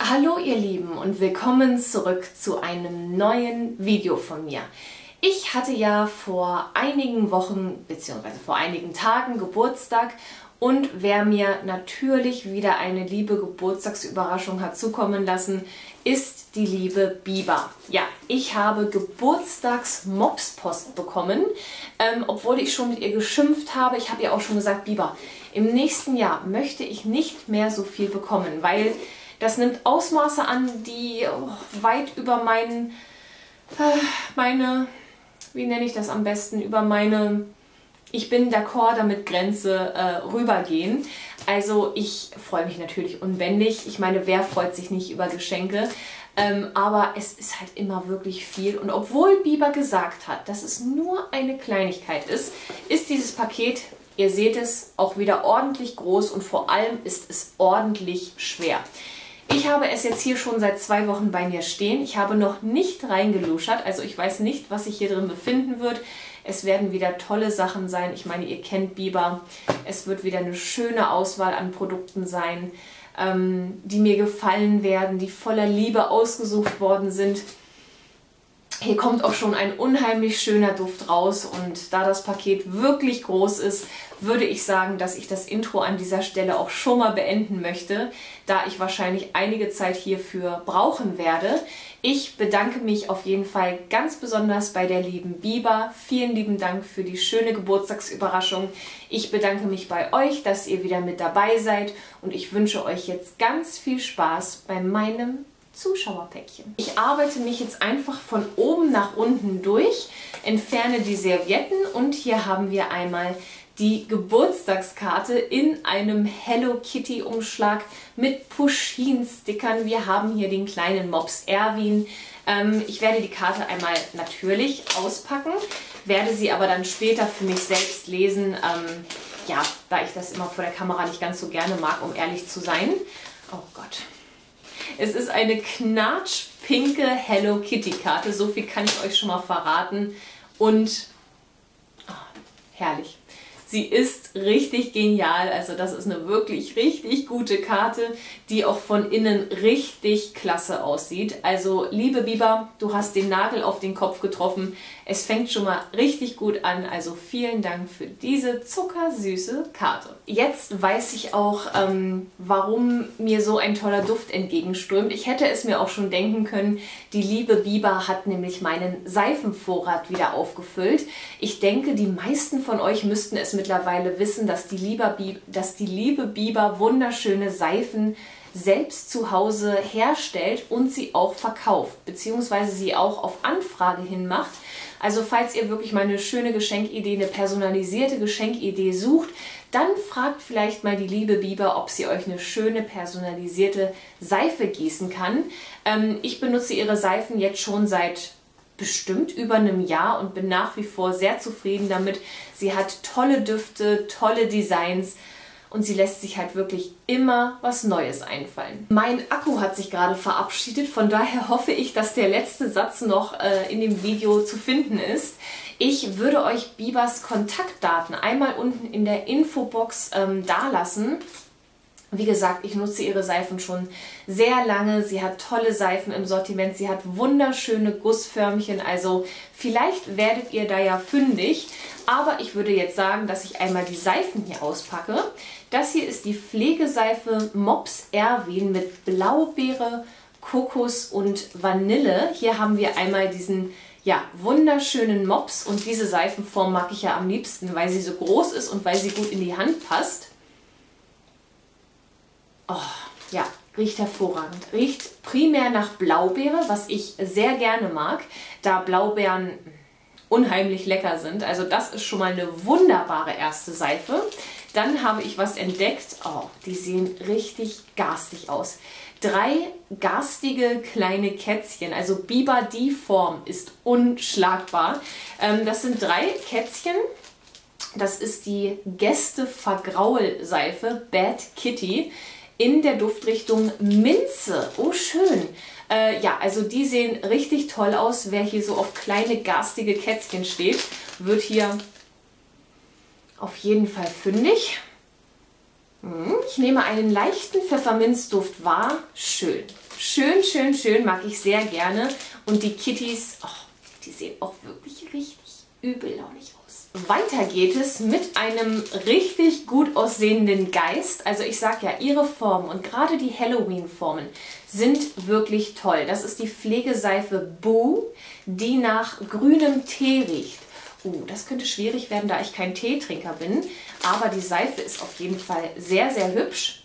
Hallo ihr Lieben und willkommen zurück zu einem neuen Video von mir. Ich hatte ja vor einigen Wochen bzw. vor einigen Tagen Geburtstag und wer mir natürlich wieder eine liebe Geburtstagsüberraschung hat zukommen lassen, ist die liebe Biber. Ja, ich habe Geburtstags-Mopspost bekommen, obwohl ich schon mit ihr geschimpft habe. Ich habe ihr auch schon gesagt, Biber, im nächsten Jahr möchte ich nicht mehr so viel bekommen, weil das nimmt Ausmaße an, die weit über wie nenne ich das am besten, über meine Ich bin d'accord damit Grenze rübergehen. Also ich freue mich natürlich unbändig. Ich meine, wer freut sich nicht über Geschenke? Aber es ist halt immer wirklich viel. Und obwohl Biber gesagt hat, dass es nur eine Kleinigkeit ist, ist dieses Paket, ihr seht es, auch wieder ordentlich groß und vor allem ist es ordentlich schwer. Ich habe es jetzt hier schon seit 2 Wochen bei mir stehen. Ich habe noch nicht reingeluschert, also ich weiß nicht, was sich hier drin befinden wird. Es werden wieder tolle Sachen sein. Ich meine, ihr kennt Biber. Es wird wieder eine schöne Auswahl an Produkten sein, die mir gefallen werden, die voller Liebe ausgesucht worden sind. Hier kommt auch schon ein unheimlich schöner Duft raus und da das Paket wirklich groß ist, würde ich sagen, dass ich das Intro an dieser Stelle auch schon mal beenden möchte, da ich wahrscheinlich einige Zeit hierfür brauchen werde. Ich bedanke mich auf jeden Fall ganz besonders bei der lieben Biber. Vielen lieben Dank für die schöne Geburtstagsüberraschung. Ich bedanke mich bei euch, dass ihr wieder mit dabei seid und ich wünsche euch jetzt ganz viel Spaß bei meinem Zuschauerpäckchen. Ich arbeite mich jetzt einfach von oben nach unten durch, entferne die Servietten und hier haben wir einmal die Geburtstagskarte in einem Hello Kitty Umschlag mit Pusheen-Stickern. Wir haben hier den kleinen Mops Erwin. Ich werde die Karte einmal natürlich auspacken, werde sie aber dann später für mich selbst lesen, ja, da ich das immer vor der Kamera nicht ganz so gerne mag, um ehrlich zu sein. Oh Gott. Es ist eine knatschpinke Hello Kitty Karte, so viel kann ich euch schon mal verraten und herrlich. Sie ist richtig genial, also das ist eine wirklich richtig gute Karte, die auch von innen richtig klasse aussieht. Also liebe Biber, du hast den Nagel auf den Kopf getroffen. Es fängt schon mal richtig gut an, also vielen Dank für diese zuckersüße Karte. Jetzt weiß ich auch, warum mir so ein toller Duft entgegenströmt. Ich hätte es mir auch schon denken können, die liebe Biber hat nämlich meinen Seifenvorrat wieder aufgefüllt. Ich denke, die meisten von euch müssten es mittlerweile wissen, dass die liebe Biber wunderschöne Seifen selbst zu Hause herstellt und sie auch verkauft, beziehungsweise sie auch auf Anfrage hin macht. Also falls ihr wirklich mal eine schöne Geschenkidee, eine personalisierte Geschenkidee sucht, dann fragt vielleicht mal die liebe Biber, ob sie euch eine schöne personalisierte Seife gießen kann. Ich benutze ihre Seifen jetzt schon seit bestimmt über einem Jahr und bin nach wie vor sehr zufrieden damit. Sie hat tolle Düfte, tolle Designs und sie lässt sich halt wirklich immer was Neues einfallen. Mein Akku hat sich gerade verabschiedet, von daher hoffe ich, dass der letzte Satz noch in dem Video zu finden ist. Ich würde euch Bibers Kontaktdaten einmal unten in der Infobox dalassen. Wie gesagt, ich nutze ihre Seifen schon sehr lange. Sie hat tolle Seifen im Sortiment. Sie hat wunderschöne Gussförmchen. Also vielleicht werdet ihr da ja fündig. Aber ich würde jetzt sagen, dass ich einmal die Seifen hier auspacke. Das hier ist die Pflegeseife Mops Erwin mit Blaubeere, Kokos und Vanille. Hier haben wir einmal diesen wunderschönen Mops. Und diese Seifenform mag ich ja am liebsten, weil sie so groß ist und weil sie gut in die Hand passt. Oh, ja, riecht hervorragend. Riecht primär nach Blaubeere, was ich sehr gerne mag, da Blaubeeren unheimlich lecker sind. Also das ist schon mal eine wunderbare erste Seife. Dann habe ich was entdeckt. Oh, die sehen richtig garstig aus. 3 garstige kleine Kätzchen. Also Biber, die Form ist unschlagbar. Das sind 3 Kätzchen. Das ist die Gäste-Vergraul-Seife Bad Kitty in der Duftrichtung Minze. Oh, schön. Ja, also die sehen richtig toll aus. Wer hier so auf kleine garstige Kätzchen steht, wird hier auf jeden Fall fündig. Ich nehme einen leichten Pfefferminzduft wahr. Schön. schön, schön, schön, mag ich sehr gerne. Und die Kitties, oh, die sehen auch wirklich richtig übellaunig aus. Weiter geht es mit einem richtig gut aussehenden Geist. Also ich sage ja, ihre Formen und gerade die Halloween-Formen sind wirklich toll. Das ist die Pflegeseife Boo, die nach grünem Tee riecht. Das könnte schwierig werden, da ich kein Teetrinker bin. Aber die Seife ist auf jeden Fall sehr, sehr hübsch.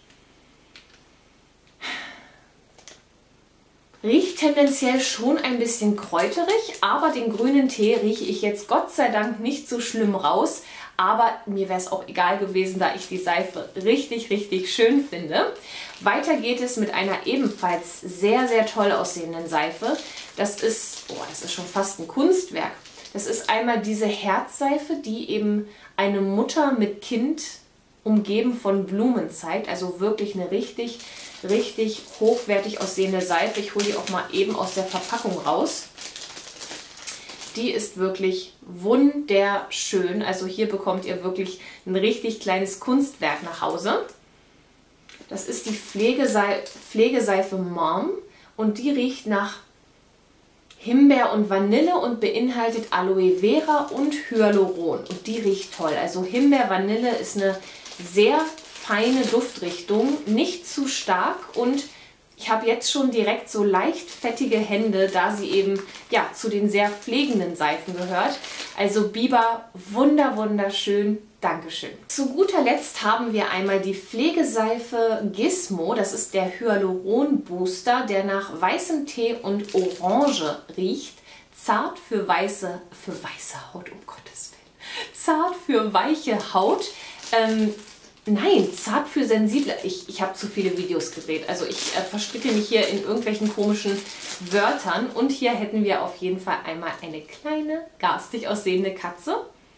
Riecht tendenziell schon ein bisschen kräuterig, aber den grünen Tee rieche ich jetzt Gott sei Dank nicht so schlimm raus. Aber mir wäre es auch egal gewesen, da ich die Seife richtig, richtig schön finde. Weiter geht es mit einer ebenfalls sehr, sehr toll aussehenden Seife. Das ist schon fast ein Kunstwerk. Das ist einmal diese Herzseife, die eben eine Mutter mit Kind umgeben von Blumen zeigt. Also wirklich eine richtig, richtig hochwertig aussehende Seife. Ich hole die auch mal eben aus der Verpackung raus. Die ist wirklich wunderschön. Also hier bekommt ihr wirklich ein richtig kleines Kunstwerk nach Hause. Das ist die Pflegeseife Mom und die riecht nach Himbeer und Vanille und beinhaltet Aloe Vera und Hyaluron. Und die riecht toll. Also Himbeer, Vanille ist eine sehr feine Duftrichtung, nicht zu stark und ich habe jetzt schon direkt so leicht fettige Hände, da sie eben ja zu den sehr pflegenden Seifen gehört. Also Biba, wunderschön. Dankeschön. Zu guter Letzt haben wir einmal die Pflegeseife Gizmo. Das ist der Hyaluron Booster, der nach weißem Tee und Orange riecht. Zart für weiße Haut, um Gottes Willen. Zart für weiche Haut. Nein, zart für sensible. Ich habe zu viele Videos gedreht. Also ich verstricke mich hier in irgendwelchen komischen Wörtern. Und hier hätten wir auf jeden Fall einmal eine kleine, garstig aussehende Katze,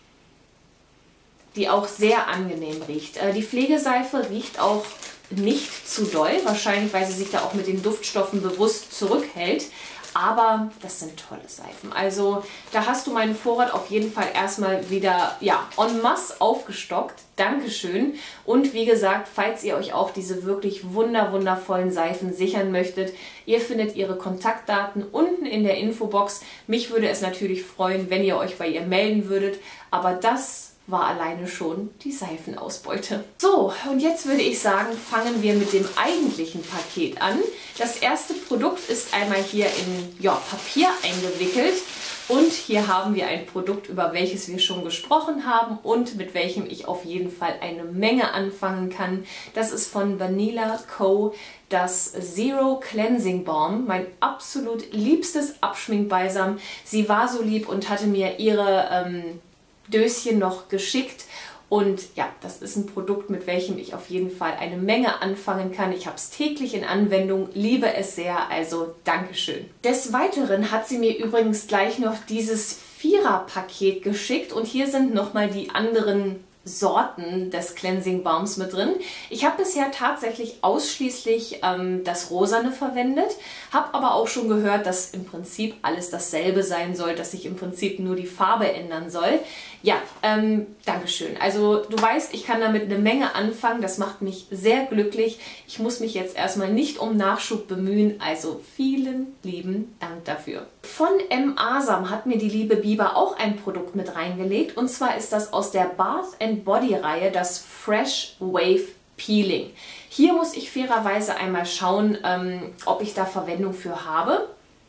die auch sehr angenehm riecht. Die Pflegeseife riecht auch nicht zu doll, wahrscheinlich weil sie sich da auch mit den Duftstoffen bewusst zurückhält. Aber das sind tolle Seifen. Also da hast du meinen Vorrat auf jeden Fall erstmal wieder ja, en masse aufgestockt. Dankeschön. Und wie gesagt, falls ihr euch auch diese wirklich wundervollen Seifen sichern möchtet, ihr findet ihre Kontaktdaten unten in der Infobox. Mich würde es natürlich freuen, wenn ihr euch bei ihr melden würdet. Aber das war alleine schon die Seifenausbeute. So, und jetzt würde ich sagen, fangen wir mit dem eigentlichen Paket an. Das erste Produkt ist einmal hier in Papier eingewickelt. Und hier haben wir ein Produkt, über welches wir schon gesprochen haben und mit welchem ich auf jeden Fall eine Menge anfangen kann. Das ist von Vanilla Co. das Zero Cleansing Balm, mein absolut liebstes Abschminkbalsam. Sie war so lieb und hatte mir ihre Döschen noch geschickt und ja, das ist ein Produkt, mit welchem ich auf jeden Fall eine Menge anfangen kann. Ich habe es täglich in Anwendung, liebe es sehr, also Dankeschön. Des Weiteren hat sie mir übrigens gleich noch dieses Vierer-Paket geschickt und hier sind nochmal die anderen Sorten des Cleansing Balms mit drin. Ich habe bisher tatsächlich ausschließlich das Rosane verwendet, habe aber auch schon gehört, dass im Prinzip alles dasselbe sein soll, dass sich im Prinzip nur die Farbe ändern soll. Ja, Dankeschön. Also du weißt, ich kann damit eine Menge anfangen, das macht mich sehr glücklich. Ich muss mich jetzt erstmal nicht um Nachschub bemühen, also vielen lieben Dank dafür. Von M. Asam hat mir die liebe Biba auch ein Produkt mit reingelegt und zwar ist das aus der Bath & Body Reihe das Fresh Wave Peeling. Hier muss ich fairerweise einmal schauen, ob ich da Verwendung für habe.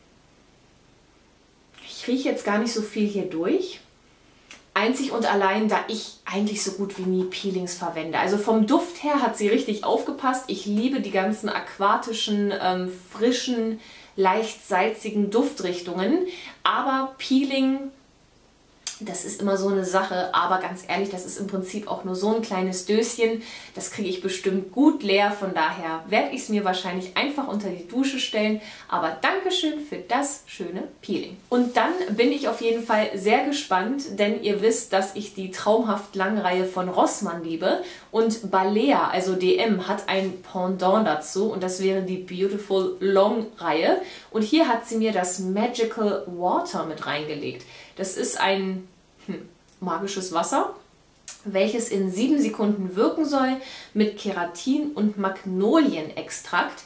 Ich rieche jetzt gar nicht so viel hier durch. Einzig und allein, da ich eigentlich so gut wie nie Peelings verwende. Also vom Duft her hat sie richtig aufgepasst. Ich liebe die ganzen aquatischen, frischen, leicht salzigen Duftrichtungen. Aber Peeling, das ist immer so eine Sache. Aber ganz ehrlich, das ist im Prinzip auch nur so ein kleines Döschen. Das kriege ich bestimmt gut leer. Von daher werde ich es mir wahrscheinlich einfach unter die Dusche stellen. Aber Dankeschön für das schöne Peeling. Und dann bin ich auf jeden Fall sehr gespannt, denn ihr wisst, dass ich die traumhaft Langreihe von Rossmann liebe. Und Balea, also DM, hat ein Pendant dazu und das wäre die Beautiful Long Reihe. Und hier hat sie mir das Magical Water mit reingelegt. Das ist ein magisches Wasser, welches in 7 Sekunden wirken soll mit Keratin und Magnolienextrakt.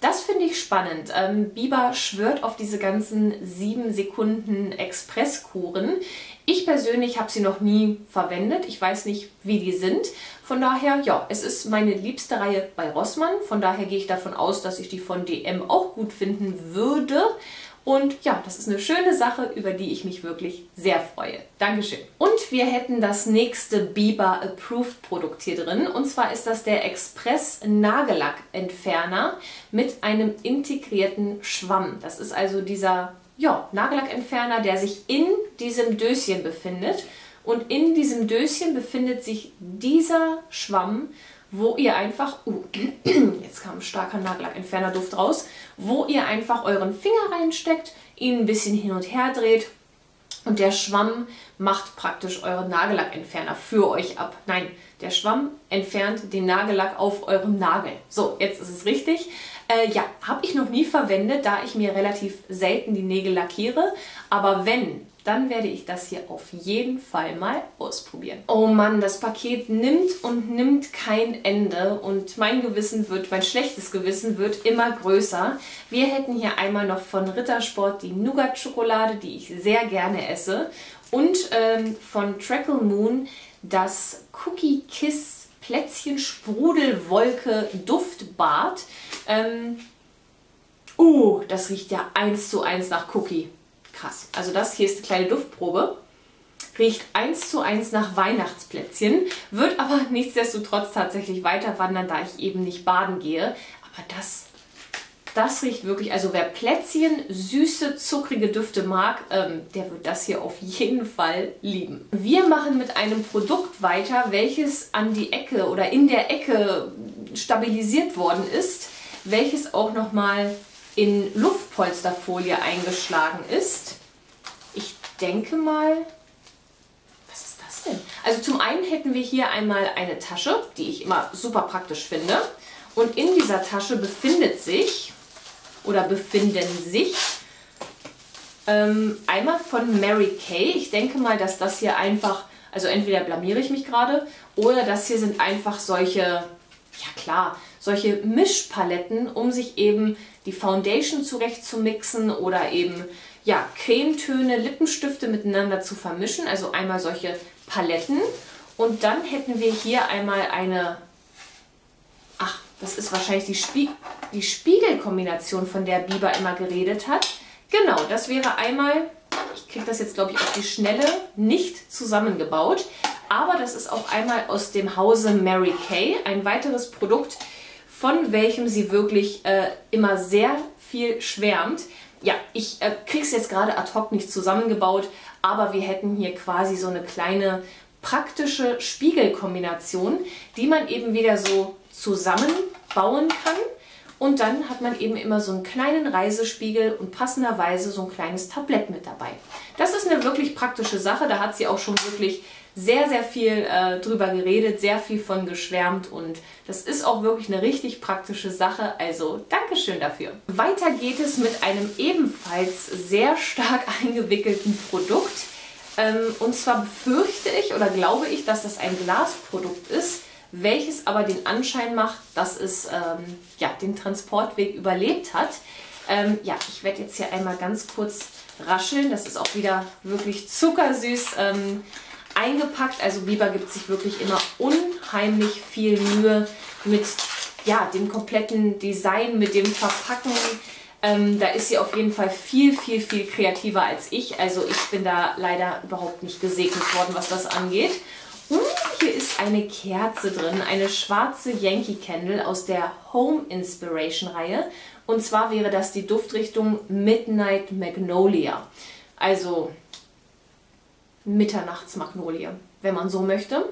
Das finde ich spannend. Biber schwört auf diese ganzen 7 Sekunden Expresskuren. Ich persönlich habe sie noch nie verwendet. Ich weiß nicht, wie die sind. Von daher, ja, es ist meine liebste Reihe bei Rossmann. Von daher gehe ich davon aus, dass ich die von DM auch gut finden würde. Und ja, das ist eine schöne Sache, über die ich mich wirklich sehr freue. Dankeschön. Und wir hätten das nächste Biber Approved Produkt hier drin. Und zwar ist das der Express Nagellackentferner mit einem integrierten Schwamm. Das ist also dieser Nagellackentferner, der sich in diesem Döschen befindet. Und in diesem Döschen befindet sich dieser Schwamm, wo ihr einfach, jetzt kam ein starker Nagellackentferner-Duft raus, wo ihr einfach euren Finger reinsteckt, ihn ein bisschen hin und her dreht und der Schwamm macht praktisch euren Nagellackentferner für euch ab. Nein, der Schwamm entfernt den Nagellack auf eurem Nagel. So, jetzt ist es richtig. Ja, habe ich noch nie verwendet, da ich mir relativ selten die Nägel lackiere, aber wenn, dann werde ich das hier auf jeden Fall mal ausprobieren. Oh Mann, das Paket nimmt und nimmt kein Ende und mein schlechtes Gewissen wird immer größer. Wir hätten hier einmal noch von Rittersport die Nougat-Schokolade, die ich sehr gerne esse, und von Treacle Moon das Cookie Kiss Plätzchen Sprudelwolke Duftbad. Das riecht ja 1:1 nach Cookie. Krass. Also das hier ist eine kleine Duftprobe. Riecht 1:1 nach Weihnachtsplätzchen, wird aber nichtsdestotrotz tatsächlich weiter wandern, da ich eben nicht baden gehe. Aber das riecht wirklich, also wer Plätzchen, süße, zuckrige Düfte mag, der wird das hier auf jeden Fall lieben. Wir machen mit einem Produkt weiter, welches an die Ecke oder in der Ecke stabilisiert worden ist, welches auch nochmal in Luftpolsterfolie eingeschlagen ist. Ich denke mal, was ist das denn? Also zum einen hätten wir hier einmal eine Tasche, die ich immer super praktisch finde. Und in dieser Tasche befinden sich einmal von Mary Kay. Ich denke mal, dass das hier einfach, also entweder blamiere ich mich gerade, oder das hier sind einfach solche Mischpaletten, um sich eben die Foundation zurecht zu mixen oder eben Cremetöne, Lippenstifte miteinander zu vermischen. Also einmal solche Paletten. Und dann hätten wir hier einmal eine, das ist wahrscheinlich die Spiegelkombination, von der Biber immer geredet hat. Genau, das wäre einmal, ich kriege das jetzt glaube ich auf die Schnelle nicht zusammengebaut, aber das ist auch einmal aus dem Hause Mary Kay, ein weiteres Produkt, von welchem sie wirklich immer sehr viel schwärmt. Ja, ich kriege es jetzt gerade ad hoc nicht zusammengebaut, aber wir hätten hier quasi so eine kleine praktische Spiegelkombination, die man eben wieder so zusammenbauen kann. Und dann hat man eben immer so einen kleinen Reisespiegel und passenderweise so ein kleines Tablett mit dabei. Das ist eine wirklich praktische Sache, da hat sie auch schon wirklich sehr, sehr viel drüber geredet, sehr viel von geschwärmt und das ist auch wirklich eine richtig praktische Sache, also Dankeschön dafür. Weiter geht es mit einem ebenfalls sehr stark eingewickelten Produkt und zwar befürchte ich oder glaube ich, dass das ein Glasprodukt ist, welches aber den Anschein macht, dass es den Transportweg überlebt hat. Ich werde jetzt hier einmal ganz kurz rascheln, das ist auch wieder wirklich zuckersüß eingepackt. Also Biber gibt sich wirklich immer unheimlich viel Mühe mit dem kompletten Design, mit dem Verpacken. Da ist sie auf jeden Fall viel, viel, viel kreativer als ich. Also ich bin da leider überhaupt nicht gesegnet worden, was das angeht. Und hier ist eine Kerze drin, eine schwarze Yankee Candle aus der Home Inspiration Reihe. Und zwar wäre das die Duftrichtung Midnight Magnolia. Also Mitternachtsmagnolie, wenn man so möchte.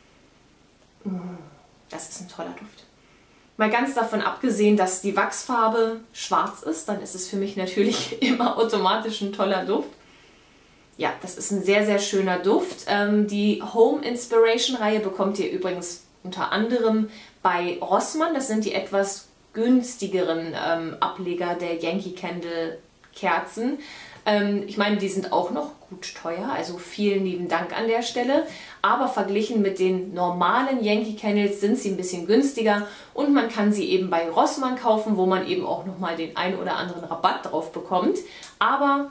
Das ist ein toller Duft. Mal ganz davon abgesehen, dass die Wachsfarbe schwarz ist, dann ist es für mich natürlich immer automatisch ein toller Duft. Ja, das ist ein sehr, sehr schöner Duft. Die Home Inspiration Reihe bekommt ihr übrigens unter anderem bei Rossmann. Das sind die etwas günstigeren Ableger der Yankee Candle Kerzen. Ich meine, die sind auch noch gut teuer, also vielen lieben Dank an der Stelle. Aber verglichen mit den normalen Yankee Candles sind sie ein bisschen günstiger und man kann sie eben bei Rossmann kaufen, wo man eben auch nochmal den ein oder anderen Rabatt drauf bekommt. Aber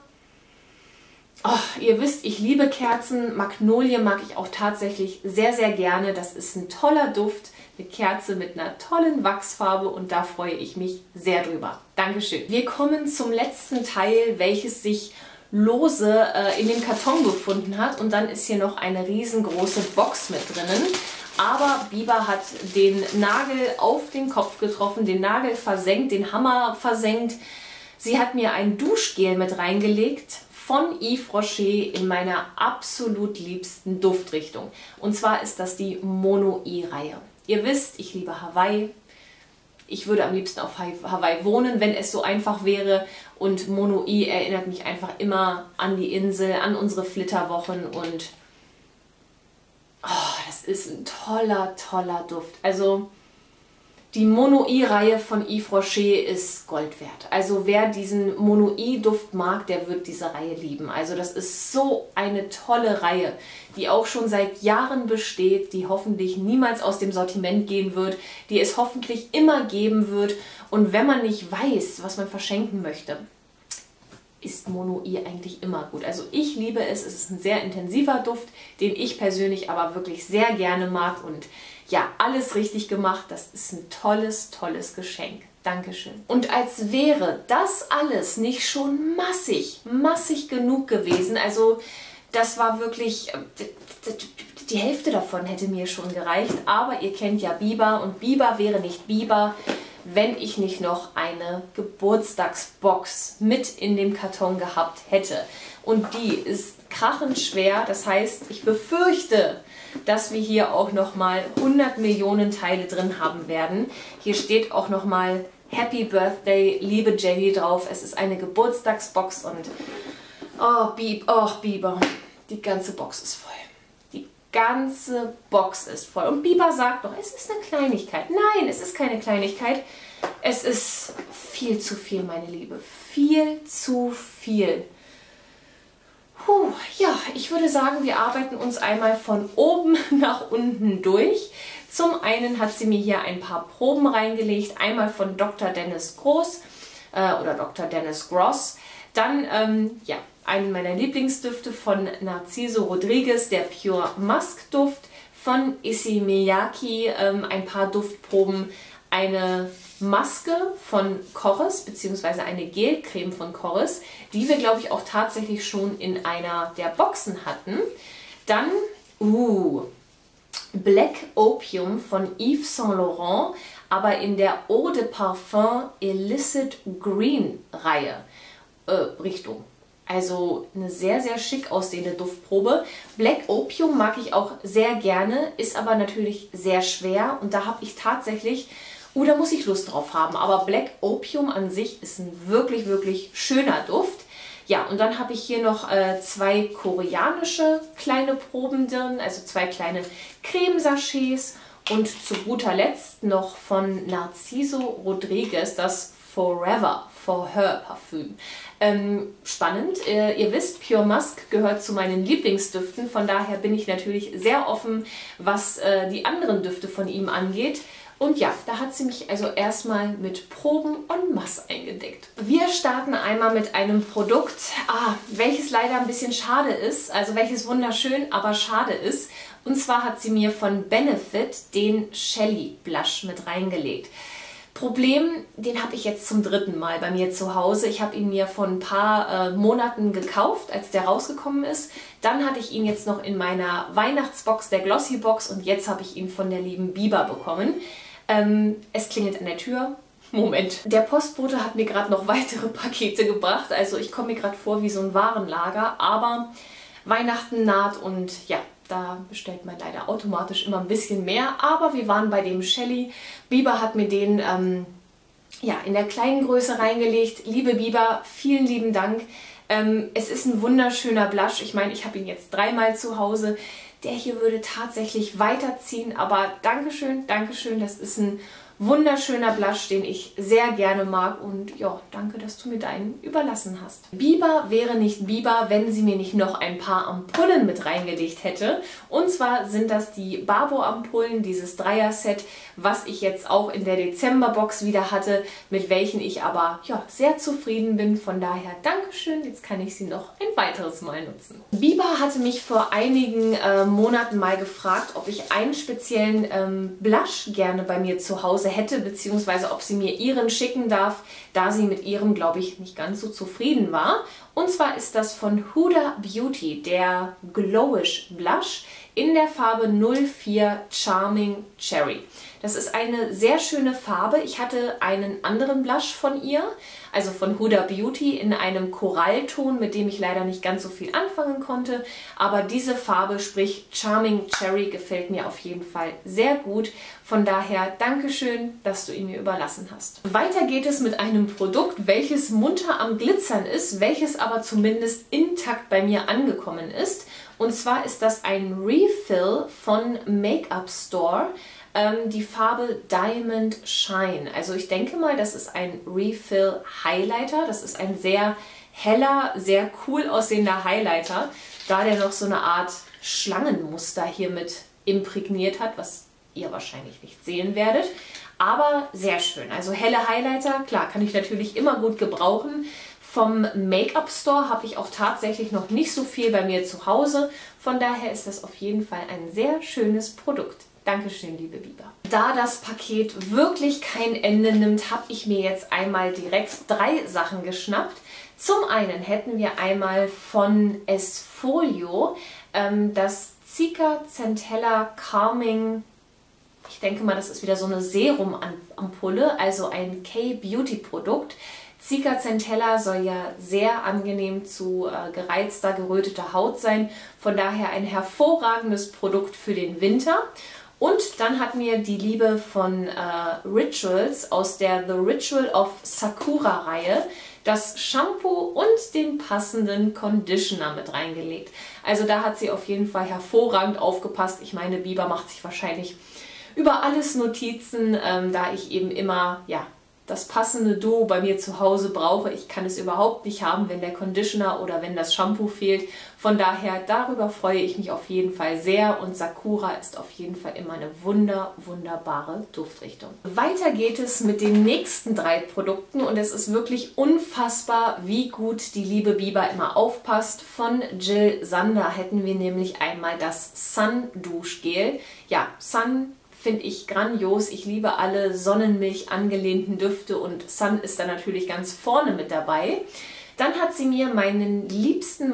oh, ihr wisst, ich liebe Kerzen. Magnolie mag ich auch tatsächlich sehr, sehr gerne. Das ist ein toller Duft. Eine Kerze mit einer tollen Wachsfarbe und da freue ich mich sehr drüber. Dankeschön. Wir kommen zum letzten Teil, welches sich lose in dem Karton befunden hat und dann ist hier noch eine riesengroße Box mit drinnen. Aber Biber hat den Nagel auf den Kopf getroffen, den Nagel versenkt, den Hammer versenkt. Sie hat mir ein Duschgel mit reingelegt von Yves Rocher in meiner absolut liebsten Duftrichtung. Und zwar ist das die Mono-I-Reihe. Ihr wisst, ich liebe Hawaii. Ich würde am liebsten auf Hawaii wohnen, wenn es so einfach wäre. Und Mono-I erinnert mich einfach immer an die Insel, an unsere Flitterwochen. Und oh, das ist ein toller, toller Duft. Also die Mono-I-Reihe von Yves Rocher ist Gold wert. Also wer diesen Mono-I-Duft mag, der wird diese Reihe lieben. Also das ist so eine tolle Reihe, die auch schon seit Jahren besteht, die hoffentlich niemals aus dem Sortiment gehen wird, die es hoffentlich immer geben wird. Und wenn man nicht weiß, was man verschenken möchte, ist Mono-I eigentlich immer gut. Also ich liebe es. Es ist ein sehr intensiver Duft, den ich persönlich aber wirklich sehr gerne mag und ja, alles richtig gemacht. Das ist ein tolles, tolles Geschenk. Dankeschön. Und als wäre das alles nicht schon massig genug gewesen, also das war wirklich, die Hälfte davon hätte mir schon gereicht, aber ihr kennt ja Biber und Biber wäre nicht Biber, wenn ich nicht noch eine Geburtstagsbox mit in dem Karton gehabt hätte. Und die ist krachend schwer, das heißt, ich befürchte, dass wir hier auch nochmal 100 Millionen Teile drin haben werden. Hier steht auch nochmal Happy Birthday, liebe Jenny drauf. Es ist eine Geburtstagsbox und oh Biber, die ganze Box ist voll. Die ganze Box ist voll. Und Biber sagt doch, es ist eine Kleinigkeit. Nein, es ist keine Kleinigkeit. Es ist viel zu viel, meine Liebe. Viel zu viel. Puh, ja, ich würde sagen, wir arbeiten uns einmal von oben nach unten durch. Zum einen hat sie mir hier ein paar Proben reingelegt, einmal von Dr. Dennis Gross oder Dr. Dennis Gross. Dann, ja, einen meiner Lieblingsdüfte von Narciso Rodriguez, der Pure Musk Duft, von Issey Miyake, ein paar Duftproben, eine Maske von Corres, beziehungsweise eine Gelcreme von Corres, die wir, glaube ich, auch tatsächlich schon in einer der Boxen hatten. Dann, Black Opium von Yves Saint Laurent, aber in der Eau de Parfum Illicit Green Reihe, Richtung. Also eine sehr, sehr schick aussehende Duftprobe. Black Opium mag ich auch sehr gerne, ist aber natürlich sehr schwer und da habe ich tatsächlich, da muss ich Lust drauf haben, aber Black Opium an sich ist ein wirklich, wirklich schöner Duft. Ja, und dann habe ich hier noch zwei koreanische kleine Proben drin, also zwei kleine Cremesachets und zu guter Letzt noch von Narciso Rodriguez das Forever for Her Parfüm. Spannend, ihr wisst, Pure Musk gehört zu meinen Lieblingsdüften, von daher bin ich natürlich sehr offen, was die anderen Düfte von ihm angeht. Und ja, da hat sie mich also erstmal mit Proben en masse eingedeckt. Wir starten einmal mit einem Produkt, welches leider ein bisschen schade ist, also welches wunderschön, aber schade ist. Und zwar hat sie mir von Benefit den Shelly Blush mit reingelegt. Problem, den habe ich jetzt zum 3. Mal bei mir zu Hause. Ich habe ihn mir vor ein paar Monaten gekauft, als der rausgekommen ist. Dann hatte ich ihn jetzt noch in meiner Weihnachtsbox, der Glossy Box, und jetzt habe ich ihn von der lieben Biber bekommen. Es klingelt an der Tür. Moment. Der Postbote hat mir gerade noch weitere Pakete gebracht. Also ich komme mir gerade vor wie so ein Warenlager. Aber Weihnachten naht und ja, da bestellt man leider automatisch immer ein bisschen mehr. Aber wir waren bei dem Shelly. Biber hat mir den ja, in der kleinen Größe reingelegt. Liebe Biber, vielen lieben Dank. Es ist ein wunderschöner Blush. Ich meine, ich habe ihn jetzt 3-mal zu Hause. Der hier würde tatsächlich weiterziehen, aber Dankeschön, Dankeschön. Das ist ein Wunderschöner Blush, den ich sehr gerne mag und ja, danke, dass du mir deinen überlassen hast. Biber wäre nicht Biber, wenn sie mir nicht noch ein paar Ampullen mit reingelegt hätte. Und zwar sind das die Babo-Ampullen, dieses Dreier-Set, was ich jetzt auch in der Dezember-Box wieder hatte, mit welchen ich aber ja, sehr zufrieden bin. Von daher Dankeschön, jetzt kann ich sie noch ein weiteres Mal nutzen. Biber hatte mich vor einigen Monaten mal gefragt, ob ich einen speziellen Blush gerne bei mir zu Hause hätte, beziehungsweise ob sie mir ihren schicken darf, da sie mit ihrem, glaube ich, nicht ganz so zufrieden war. Und zwar ist das von Huda Beauty, der Glowish Blush in der Farbe 04 Charming Cherry. Das ist eine sehr schöne Farbe. Ich hatte einen anderen Blush von ihr, also von Huda Beauty, in einem Korallton, mit dem ich leider nicht ganz so viel anfangen konnte. Aber diese Farbe, sprich Charming Cherry, gefällt mir auf jeden Fall sehr gut. Von daher Dankeschön, dass du ihn mir überlassen hast. Weiter geht es mit einem Produkt, welches munter am Glitzern ist, welches aber zumindest intakt bei mir angekommen ist. Und zwar ist das ein Refill von Make-up Store. Die Farbe Diamond Shine. Also ich denke mal, das ist ein Refill Highlighter. Das ist ein sehr heller, sehr cool aussehender Highlighter, da der noch so eine Art Schlangenmuster hier mit imprägniert hat, was ihr wahrscheinlich nicht sehen werdet. Aber sehr schön. Also helle Highlighter, klar, kann ich natürlich immer gut gebrauchen. Vom Make-up Store habe ich auch tatsächlich noch nicht so viel bei mir zu Hause. Von daher ist das auf jeden Fall ein sehr schönes Produkt. Dankeschön, liebe Biber. Da das Paket wirklich kein Ende nimmt, habe ich mir jetzt einmal direkt 3 Sachen geschnappt. Zum einen hätten wir einmal von Esfolio das Cica Centella Calming, ich denke mal, das ist wieder so eine Serum-Ampulle, also ein K-Beauty-Produkt. Cica Centella soll ja sehr angenehm zu gereizter, geröteter Haut sein. Von daher ein hervorragendes Produkt für den Winter. Und dann hatten wir die Liebe von Rituals aus der The Ritual of Sakura Reihe, das Shampoo und den passenden Conditioner mit reingelegt. Also da hat sie auf jeden Fall hervorragend aufgepasst. Ich meine, Biber macht sich wahrscheinlich über alles Notizen, da ich eben immer, ja, das passende Duo bei mir zu Hause brauche. Ich kann es überhaupt nicht haben, wenn der Conditioner oder wenn das Shampoo fehlt. Von daher, darüber freue ich mich auf jeden Fall sehr und Sakura ist auf jeden Fall immer eine wunderbare Duftrichtung. Weiter geht es mit den nächsten 3 Produkten und es ist wirklich unfassbar, wie gut die liebe Biber immer aufpasst. Von Jill Sander hätten wir nämlich einmal das Sun Duschgel. Ja, Sun finde ich grandios. Ich liebe alle Sonnenmilch angelehnten Düfte und Sun ist da natürlich ganz vorne mit dabei. Dann hat sie mir meinen liebsten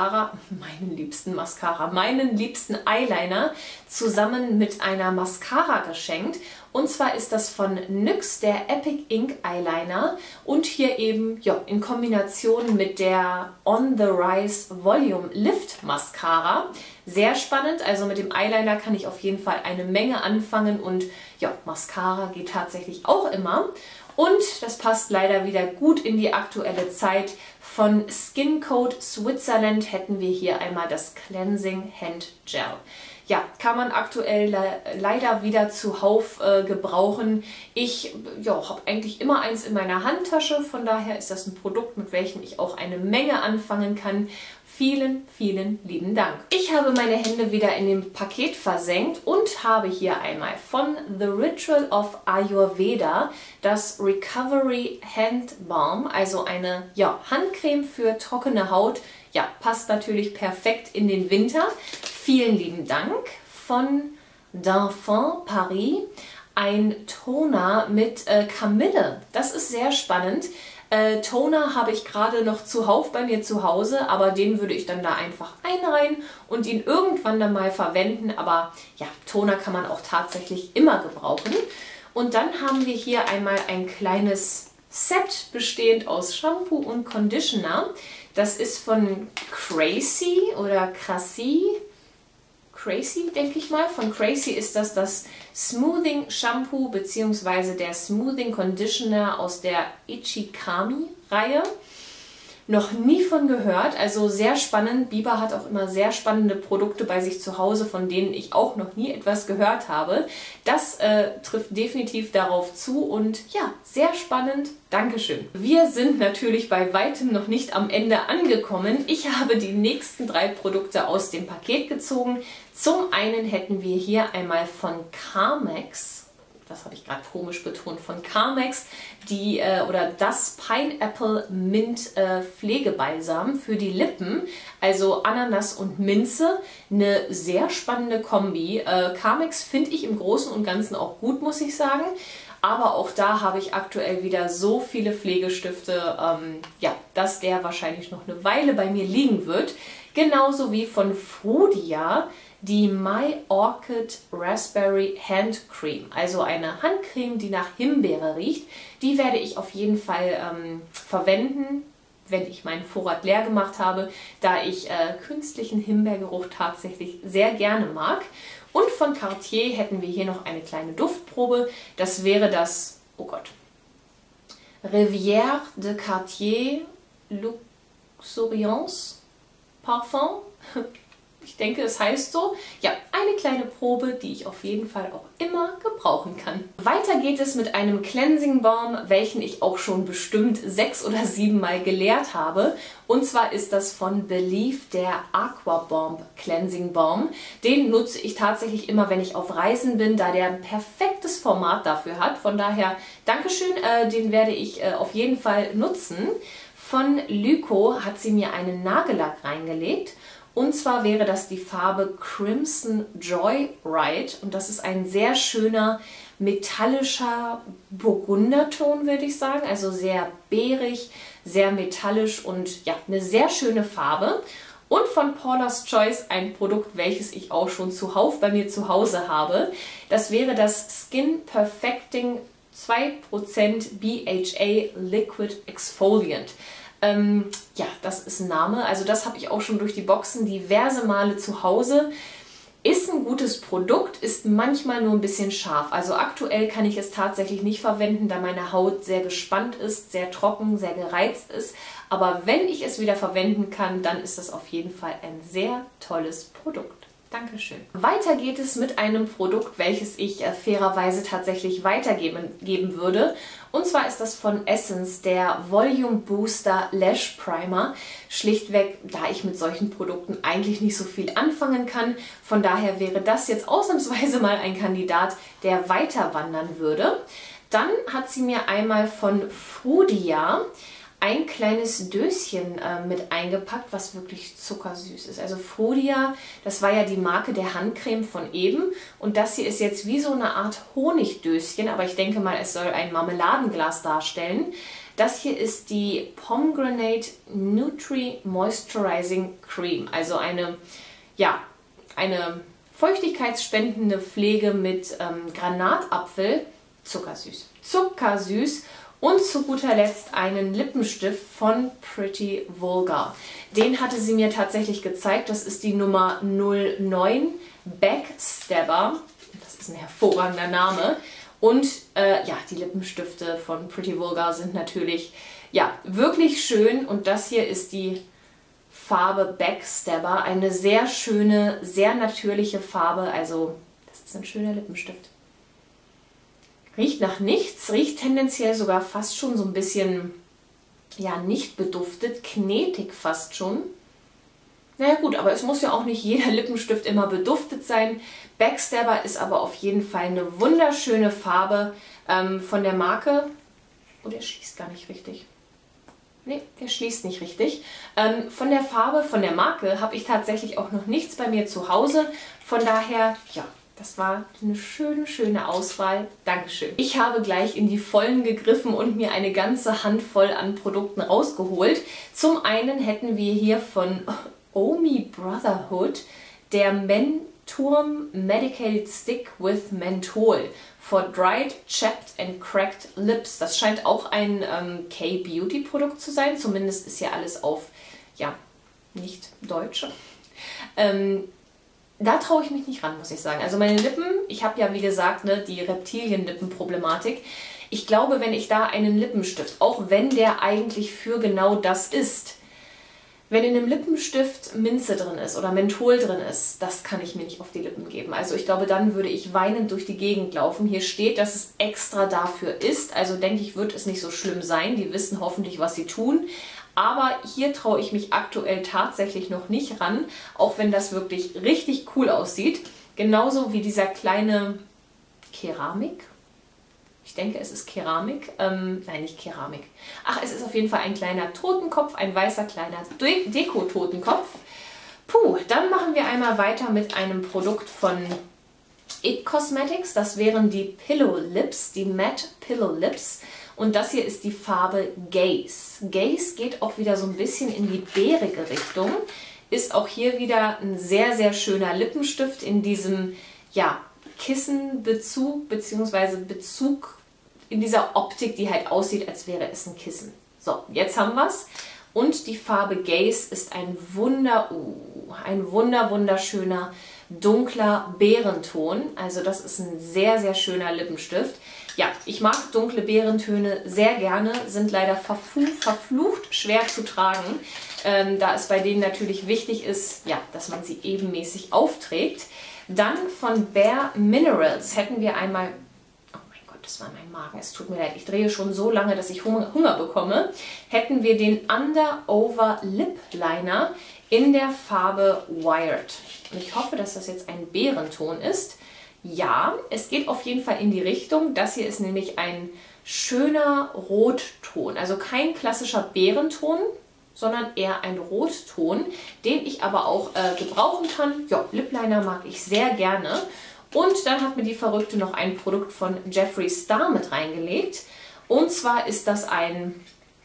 Eyeliner zusammen mit einer Mascara geschenkt. Und zwar ist das von NYX der Epic Ink Eyeliner und hier eben ja, in Kombination mit der On the Rise Volume Lift Mascara. Sehr spannend, also mit dem Eyeliner kann ich auf jeden Fall eine Menge anfangen und ja, Mascara geht tatsächlich auch immer. Und das passt leider wieder gut in die aktuelle Zeit. Von Skin Code Switzerland hätten wir hier einmal das Cleansing Hand Gel. Ja, kann man aktuell leider wieder zuhauf gebrauchen. Ich ja, habe eigentlich immer eins in meiner Handtasche, von daher ist das ein Produkt, mit welchem ich auch eine Menge anfangen kann. Vielen, vielen lieben Dank. Ich habe meine Hände wieder in dem Paket versenkt und habe hier einmal von The Ritual of Ayurveda das Recovery Hand Balm, also eine ja, Handcreme für trockene Haut. Ja, passt natürlich perfekt in den Winter. Vielen lieben Dank. Von D'Enfant Paris ein Toner mit Kamille. Das ist sehr spannend. Toner habe ich gerade noch zuhauf bei mir zu Hause, aber den würde ich dann da einfach einreihen und ihn irgendwann dann mal verwenden. Aber ja, Toner kann man auch tatsächlich immer gebrauchen. Und dann haben wir hier einmal ein kleines Set bestehend aus Shampoo und Conditioner. Das ist von Crazy oder Crazy, denke ich mal. Von Crazy ist das Smoothing Shampoo bzw. der Smoothing Conditioner aus der Ichikami Reihe. noch nie von gehört, also sehr spannend. Biber hat auch immer sehr spannende Produkte bei sich zu Hause, von denen ich auch noch nie etwas gehört habe. Das trifft definitiv darauf zu und ja, sehr spannend. Dankeschön. Wir sind natürlich bei weitem noch nicht am Ende angekommen. Ich habe die nächsten 3 Produkte aus dem Paket gezogen. Zum einen hätten wir hier einmal von Carmex, das habe ich gerade komisch betont, von Carmex, das Pineapple Mint Pflegebalsam für die Lippen, also Ananas und Minze, eine sehr spannende Kombi. Carmex finde ich im Großen und Ganzen auch gut, muss ich sagen, aber auch da habe ich aktuell wieder so viele Pflegestifte, dass der wahrscheinlich noch eine Weile bei mir liegen wird. Genauso wie von Frudia die My Orchid Raspberry Hand Cream, also eine Handcreme, die nach Himbeere riecht. Die werde ich auf jeden Fall verwenden, wenn ich meinen Vorrat leer gemacht habe, da ich künstlichen Himbeergeruch tatsächlich sehr gerne mag. Und von Cartier hätten wir hier noch eine kleine Duftprobe. Das wäre das, oh Gott, Rivière de Cartier Luxuriance Parfum. Ich denke, es heißt so. Ja, eine kleine Probe, die ich auf jeden Fall auch immer gebrauchen kann. Weiter geht es mit einem Cleansing Balm, welchen ich auch schon bestimmt 6 oder 7 Mal geleert habe. Und zwar ist das von Belif der Aqua Bomb Cleansing Balm. Den nutze ich tatsächlich immer, wenn ich auf Reisen bin, da der ein perfektes Format dafür hat. Von daher, Dankeschön, den werde ich auf jeden Fall nutzen. Von Lyko hat sie mir einen Nagellack reingelegt. Und zwar wäre das die Farbe Crimson Joyride und das ist ein sehr schöner metallischer Burgunderton, würde ich sagen. Also sehr beerig, sehr metallisch und ja, eine sehr schöne Farbe. Und von Paula's Choice ein Produkt, welches ich auch schon zuhauf bei mir zu Hause habe. Das wäre das Skin Perfecting 2% BHA Liquid Exfoliant. Ja, das ist ein Name. Also das habe ich auch schon durch die Boxen diverse Male zu Hause. Ist ein gutes Produkt, ist manchmal nur ein bisschen scharf. Also aktuell kann ich es tatsächlich nicht verwenden, da meine Haut sehr gespannt ist, sehr trocken, sehr gereizt ist. Aber wenn ich es wieder verwenden kann, dann ist das auf jeden Fall ein sehr tolles Produkt. Dankeschön. Weiter geht es mit einem Produkt, welches ich fairerweise tatsächlich weitergeben würde. Und zwar ist das von Essence der Volume Booster Lash Primer. Schlichtweg, da ich mit solchen Produkten eigentlich nicht so viel anfangen kann. Von daher wäre das jetzt ausnahmsweise mal ein Kandidat, der weiter wandern würde. Dann hat sie mir einmal von Frudia ein kleines Döschen mit eingepackt, was wirklich zuckersüß ist. Also Frudia, das war ja die Marke der Handcreme von eben. Und das hier ist jetzt wie so eine Art Honigdöschen, aber ich denke mal, es soll ein Marmeladenglas darstellen. Das hier ist die Pomegranate Nutri Moisturizing Cream. Also eine feuchtigkeitsspendende Pflege mit Granatapfel. Zuckersüß. Zuckersüß. Und zu guter Letzt einen Lippenstift von Pretty Vulgar. Den hatte sie mir tatsächlich gezeigt. Das ist die Nummer 09 Backstabber. Das ist ein hervorragender Name. Und die Lippenstifte von Pretty Vulgar sind natürlich wirklich schön. Und das hier ist die Farbe Backstabber. Eine sehr schöne, sehr natürliche Farbe. Also das ist ein schöner Lippenstift. Riecht nach nichts, riecht tendenziell sogar fast schon so ein bisschen, nicht beduftet, knetig fast schon. Naja gut, aber es muss ja auch nicht jeder Lippenstift immer beduftet sein. Backstabber ist aber auf jeden Fall eine wunderschöne Farbe von der Marke. Oh, der schließt gar nicht richtig. Nee, der schließt nicht richtig. Von der Farbe, von der Marke habe ich tatsächlich auch noch nichts bei mir zu Hause. Von daher, das war eine schöne Auswahl. Dankeschön. Ich habe gleich in die Vollen gegriffen und mir eine ganze Handvoll an Produkten rausgeholt. Zum einen hätten wir hier von Omi Brotherhood der Menturm Medicated Stick with Menthol for Dried, Chapped and Cracked Lips. Das scheint auch ein K-Beauty-Produkt zu sein. Zumindest ist hier alles auf, nicht Deutsch. Da traue ich mich nicht ran, muss ich sagen. Also meine Lippen, ich habe ja wie gesagt die Reptilienlippen-Problematik. Ich glaube, wenn ich da einen Lippenstift, auch wenn der eigentlich für genau das ist, Wenn in einem Lippenstift Minze drin ist oder Menthol drin ist, das kann ich mir nicht auf die Lippen geben. Also ich glaube, dann würde ich weinend durch die Gegend laufen. Hier steht, dass es extra dafür ist. Also denke ich, wird es nicht so schlimm sein. Die wissen hoffentlich, was sie tun. Aber hier traue ich mich aktuell tatsächlich noch nicht ran, auch wenn das wirklich richtig cool aussieht. Genauso wie dieser kleine Keramik. Ich denke, es ist Keramik. Nein, nicht Keramik. Ach, es ist auf jeden Fall ein kleiner Totenkopf, ein weißer kleiner Deko-Totenkopf. Puh, dann machen wir einmal weiter mit einem Produkt von IT Cosmetics. Das wären die Pillow Lips, die Matte Pillow Lips. Und das hier ist die Farbe Gaze. Gaze geht auch wieder so ein bisschen in die bärige Richtung. Ist auch hier wieder ein sehr, sehr schöner Lippenstift in diesem, ja, Kissenbezug bzw. Bezug in dieser Optik, die halt aussieht, als wäre es ein Kissen. So, jetzt haben wir es. Und die Farbe Gaze ist ein wunderschöner dunkler Beerenton. Also das ist ein sehr, sehr schöner Lippenstift. Ja, ich mag dunkle Beerentöne sehr gerne, sind leider verflucht schwer zu tragen, da es bei denen natürlich wichtig ist, ja, dass man sie ebenmäßig aufträgt. Dann von Bare Minerals hätten wir einmal, oh mein Gott, das war mein Magen, es tut mir leid, ich drehe schon so lange, dass ich Hunger bekomme, hätten wir den Under-Over Lip Liner in der Farbe Wired. Und ich hoffe, dass das jetzt ein Beerenton ist. Ja, es geht auf jeden Fall in die Richtung. Das hier ist nämlich ein schöner Rotton, also kein klassischer Beerenton, sondern eher ein Rotton, den ich aber auch gebrauchen kann. Ja, Lip Liner mag ich sehr gerne. Und dann hat mir die Verrückte noch ein Produkt von Jeffree Star mit reingelegt. Und zwar ist das ein,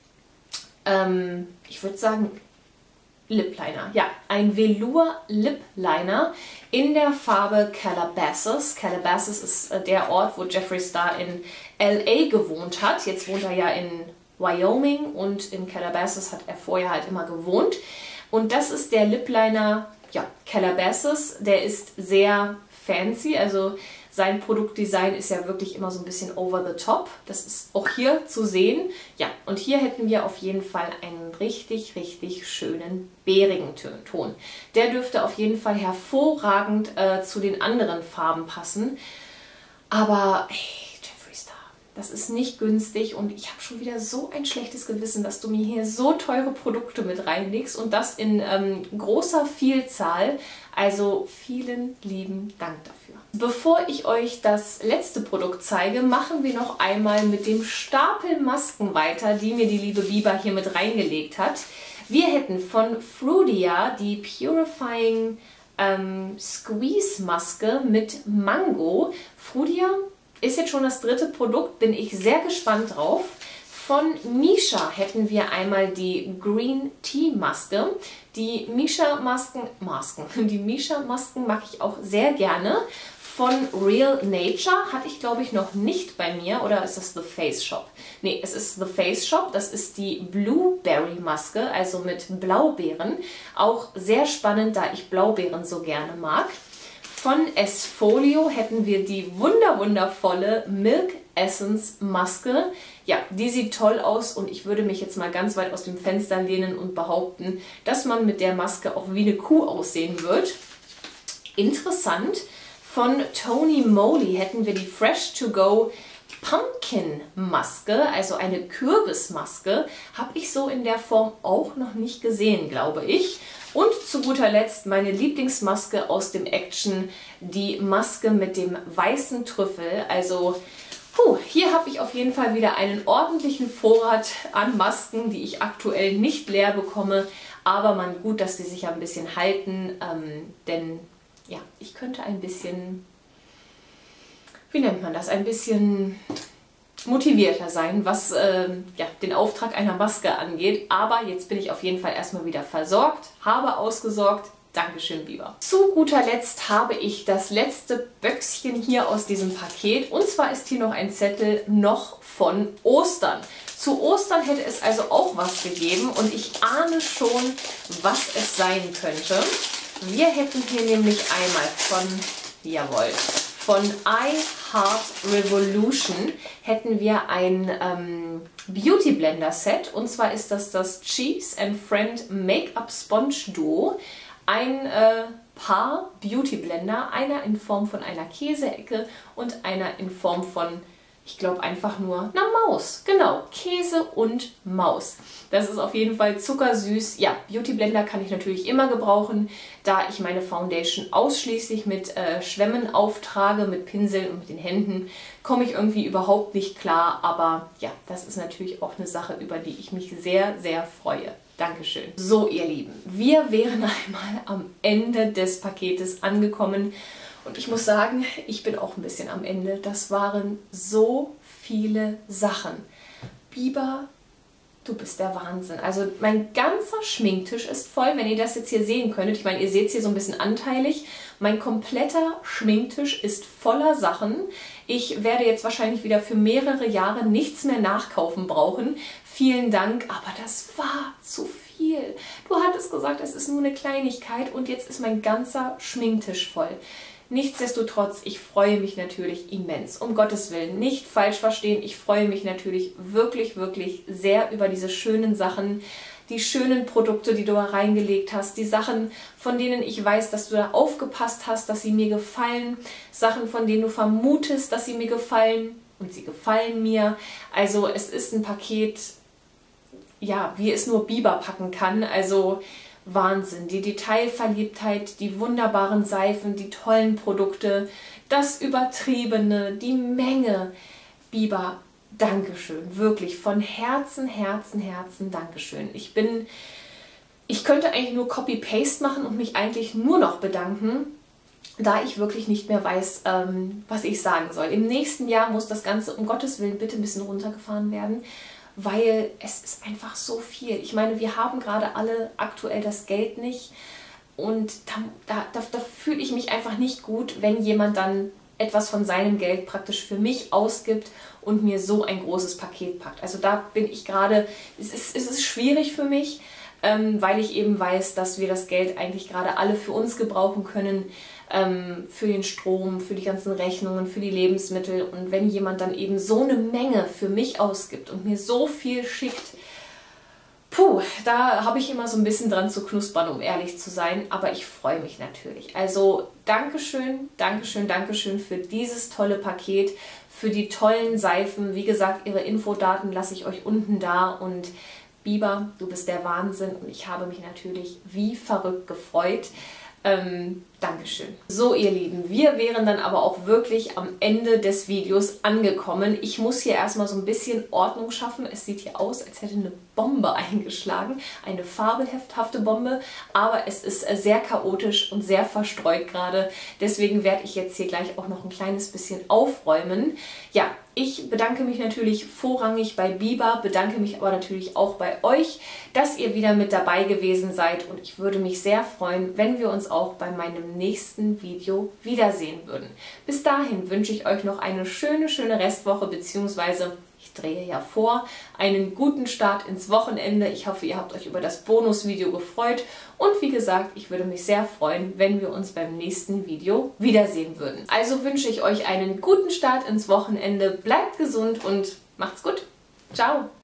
ich würde sagen, Lip Liner. Ja, ein Velour Lip Liner in der Farbe Calabasas. Calabasas ist der Ort, wo Jeffree Star in LA gewohnt hat. Jetzt wohnt er ja in Wyoming und in Calabasas hat er vorher halt immer gewohnt. Und das ist der Lip Liner, ja, Calabasas. Der ist sehr fancy, also sein Produktdesign ist ja wirklich immer so ein bisschen over the top. Das ist auch hier zu sehen. Ja, und hier hätten wir auf jeden Fall einen richtig, richtig schönen bärigen Ton. Der dürfte auf jeden Fall hervorragend zu den anderen Farben passen. Aber hey, Jeffree Star, das ist nicht günstig und ich habe schon wieder so ein schlechtes Gewissen, dass du mir hier so teure Produkte mit reinlegst und das in großer Vielzahl. Also vielen lieben Dank dafür. Bevor ich euch das letzte Produkt zeige, machen wir noch einmal mit dem Stapel Masken weiter, die mir die liebe Biber hier mit reingelegt hat. Wir hätten von Frudia die Purifying Squeeze Maske mit Mango. Frudia ist jetzt schon das dritte Produkt, bin ich sehr gespannt drauf. Von Missha hätten wir einmal die Green Tea Maske. Die Missha Masken mag ich auch sehr gerne. Von Real Nature hatte ich, glaube ich, noch nicht bei mir. Oder ist das The Face Shop? Ne, es ist The Face Shop. Das ist die Blueberry Maske, also mit Blaubeeren. Auch sehr spannend, da ich Blaubeeren so gerne mag. Von Esfolio hätten wir die wundervolle Milk Essence Maske. Ja, die sieht toll aus und ich würde mich jetzt mal ganz weit aus dem Fenster lehnen und behaupten, dass man mit der Maske auch wie eine Kuh aussehen wird. Interessant. Von Tony Moly hätten wir die Fresh to Go Pumpkin Maske, also eine Kürbismaske. Habe ich so in der Form auch noch nicht gesehen, glaube ich. Und zu guter Letzt meine Lieblingsmaske aus dem Action, die Maske mit dem weißen Trüffel. Also hier habe ich auf jeden Fall wieder einen ordentlichen Vorrat an Masken, die ich aktuell nicht leer bekomme. Aber man, gut, dass die sich ein bisschen halten, denn ja, ich könnte ein bisschen, wie nennt man das, ein bisschen motivierter sein, was ja, den Auftrag einer Maske angeht. Aber jetzt bin ich auf jeden Fall erstmal wieder versorgt, habe ausgesorgt. Dankeschön, Biber. Zu guter Letzt habe ich das letzte Böckschen hier aus diesem Paket. Und zwar ist hier noch ein Zettel noch von Ostern. Zu Ostern hätte es also auch was gegeben und ich ahne schon, was es sein könnte. Wir hätten hier nämlich einmal von, jawohl, von I Heart Revolution hätten wir ein Beauty Blender Set. Und zwar ist das Cheese and Friend Make-up Sponge Duo. Ein Paar Beauty Blender, einer in Form von einer Käseecke und einer in Form von, ich glaube, einfach nur einer Maus. Genau, Käse und Maus. Das ist auf jeden Fall zuckersüß. Ja, Beauty Blender kann ich natürlich immer gebrauchen, da ich meine Foundation ausschließlich mit Schwämmen auftrage, mit Pinseln und mit den Händen. Komme ich irgendwie überhaupt nicht klar, aber ja, das ist natürlich auch eine Sache, über die ich mich sehr, sehr freue. Dankeschön. So, ihr Lieben, wir wären einmal am Ende des Paketes angekommen. Und ich muss sagen, ich bin auch ein bisschen am Ende. Das waren so viele Sachen. Biber, du bist der Wahnsinn. Also mein ganzer Schminktisch ist voll, wenn ihr das jetzt hier sehen könntet. Ich meine, ihr seht es hier so ein bisschen anteilig. Mein kompletter Schminktisch ist voller Sachen. Ich werde jetzt wahrscheinlich wieder für mehrere Jahre nichts mehr nachkaufen brauchen. Vielen Dank, aber das war zu viel. Du hattest gesagt, es ist nur eine Kleinigkeit und jetzt ist mein ganzer Schminktisch voll. Nichtsdestotrotz, ich freue mich natürlich immens. Um Gottes Willen, nicht falsch verstehen. Ich freue mich natürlich wirklich, wirklich sehr über diese schönen Sachen, die schönen Produkte, die du da reingelegt hast, die Sachen, von denen ich weiß, dass du da aufgepasst hast, dass sie mir gefallen, Sachen, von denen du vermutest, dass sie mir gefallen und sie gefallen mir. Also es ist ein Paket, ja, wie es nur Biber packen kann. Also Wahnsinn, die Detailverliebtheit, die wunderbaren Seifen, die tollen Produkte, das Übertriebene, die Menge. Biber, Dankeschön, wirklich von Herzen, Herzen, Herzen Dankeschön. Ich könnte eigentlich nur Copy-Paste machen und mich eigentlich nur noch bedanken, da ich wirklich nicht mehr weiß, was ich sagen soll. Im nächsten Jahr muss das Ganze um Gottes Willen bitte ein bisschen runtergefahren werden, weil es ist einfach so viel. Ich meine, wir haben gerade alle aktuell das Geld nicht und da fühle ich mich einfach nicht gut, wenn jemand dann etwas von seinem Geld praktisch für mich ausgibt und mir so ein großes Paket packt. Also da bin ich gerade, es ist schwierig für mich, weil ich eben weiß, dass wir das Geld eigentlich gerade alle für uns gebrauchen können, für den Strom, für die ganzen Rechnungen, für die Lebensmittel. Und wenn jemand dann eben so eine Menge für mich ausgibt und mir so viel schickt, puh, da habe ich immer so ein bisschen dran zu knuspern, um ehrlich zu sein. Aber ich freue mich natürlich. Also Dankeschön, Dankeschön, Dankeschön für dieses tolle Paket, für die tollen Seifen. Wie gesagt, ihre Infodaten lasse ich euch unten da. Und Biber, du bist der Wahnsinn. Und ich habe mich natürlich wie verrückt gefreut. Dankeschön. So, ihr Lieben, wir wären dann aber auch wirklich am Ende des Videos angekommen. Ich muss hier erstmal so ein bisschen Ordnung schaffen. Es sieht hier aus, als hätte eine Bombe eingeschlagen. Eine fabelhafte Bombe, aber es ist sehr chaotisch und sehr verstreut gerade. Deswegen werde ich jetzt hier gleich auch noch ein kleines bisschen aufräumen. Ja, ich bedanke mich natürlich vorrangig bei Biber, bedanke mich aber natürlich auch bei euch, dass ihr wieder mit dabei gewesen seid und ich würde mich sehr freuen, wenn wir uns auch bei meinem nächsten Video wiedersehen würden. Bis dahin wünsche ich euch noch eine schöne Restwoche, beziehungsweise ich drehe ja vor, einen guten Start ins Wochenende. Ich hoffe, ihr habt euch über das Bonusvideo gefreut und wie gesagt, ich würde mich sehr freuen, wenn wir uns beim nächsten Video wiedersehen würden. Also wünsche ich euch einen guten Start ins Wochenende, bleibt gesund und macht's gut. Ciao!